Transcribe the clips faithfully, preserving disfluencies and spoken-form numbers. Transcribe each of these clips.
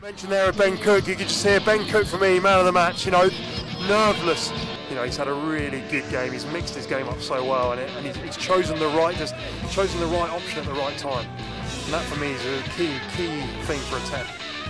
Mentioned there of Ben Cook, you could just hear Ben Cook for me, man of the match, you know, nerveless. You know, he's had a really good game, he's mixed his game up so well, and, it, and he's, he's chosen the right just chosen the right option at the right time. And that for me is a key, key thing for a ten.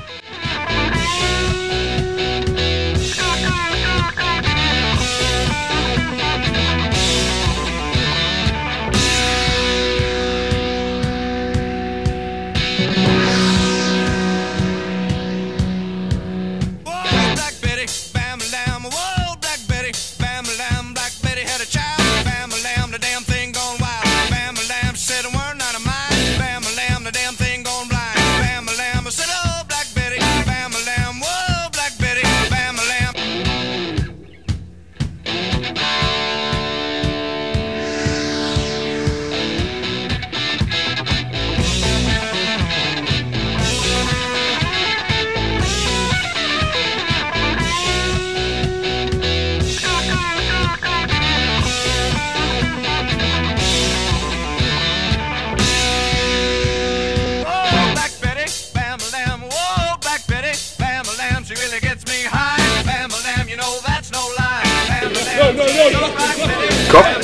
No, no, no, no. Go.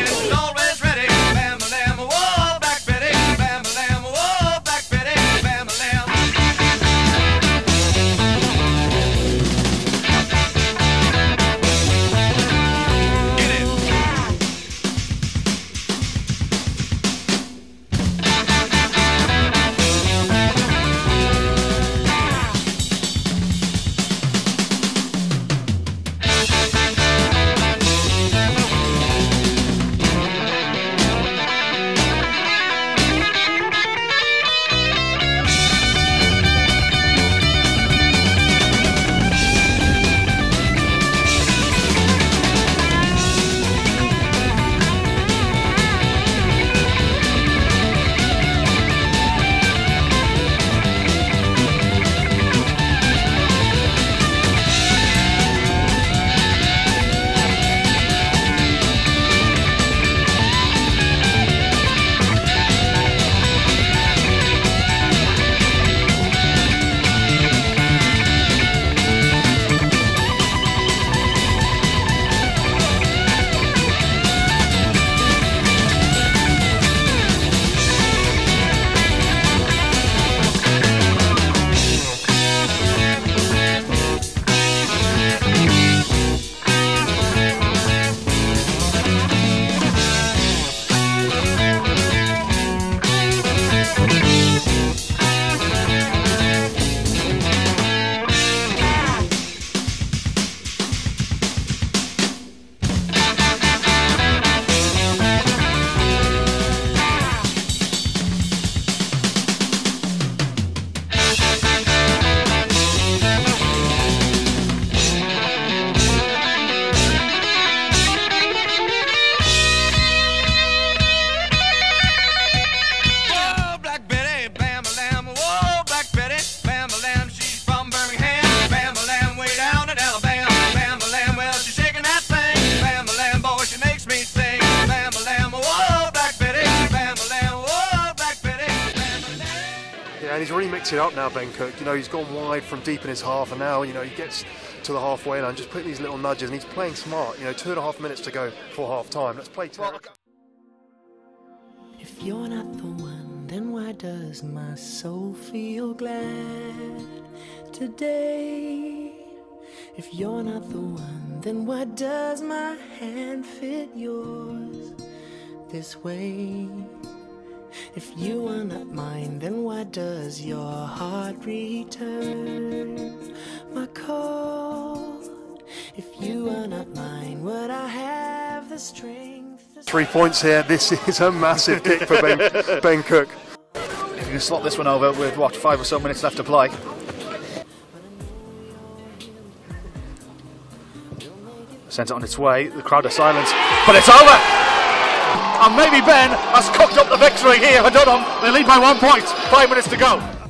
And he's really mixed it up now, Ben Cook. You know, he's gone wide from deep in his half, and now, you know, he gets to the halfway line, just putting these little nudges, and he's playing smart. You know, two and a half minutes to go for half time. Let's play Terry. If you're not the one, then why does my soul feel glad today? If you're not the one, then why does my hand fit yours this way? If you are not mine, then why does your heart return my call? If you are not mine, would I have the strength? Three points here. This is a massive kick for Ben, Ben Cook. If you can slot this one over with, what, five or so minutes left to play. Sent it on its way, the crowd are silent, but it's over! And maybe Ben has cooked up the victory here for Durham. They lead by one point, five minutes to go.